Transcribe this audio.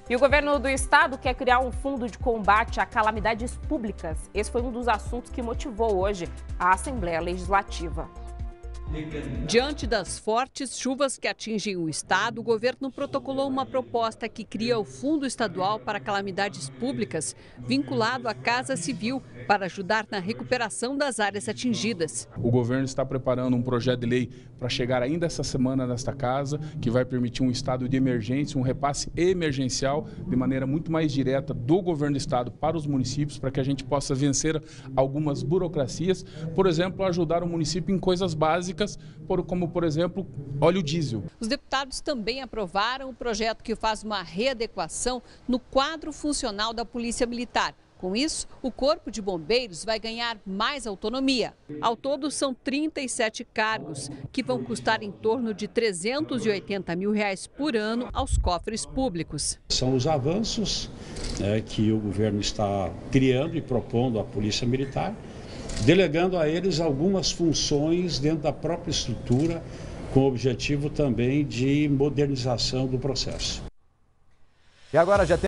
E o governo do estado quer criar um fundo de combate a calamidades públicas. Esse foi um dos assuntos que motivou hoje a Assembleia Legislativa. Diante das fortes chuvas que atingem o estado, o governo protocolou uma proposta que cria o Fundo Estadual para Calamidades Públicas, vinculado à Casa Civil, para ajudar na recuperação das áreas atingidas. O governo está preparando um projeto de lei para chegar ainda essa semana nesta casa, que vai permitir um estado de emergência, um repasse emergencial, de maneira muito mais direta do governo do estado para os municípios, para que a gente possa vencer algumas burocracias, por exemplo, ajudar o município em coisas básicas, como, por exemplo, óleo diesel. Os deputados também aprovaram o projeto que faz uma readequação no quadro funcional da Polícia Militar. Com isso, o Corpo de Bombeiros vai ganhar mais autonomia. Ao todo, são 37 cargos, que vão custar em torno de R$ 380 mil por ano aos cofres públicos. São os avanços que o governo está criando e propondo à Polícia Militar, delegando a eles algumas funções dentro da própria estrutura, com o objetivo também de modernização do processo. E agora já tem